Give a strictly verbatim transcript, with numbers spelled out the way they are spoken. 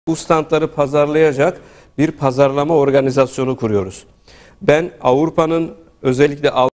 bu standları pazarlayacak bir pazarlama organizasyonu kuruyoruz. Ben Avrupa'nın özellikle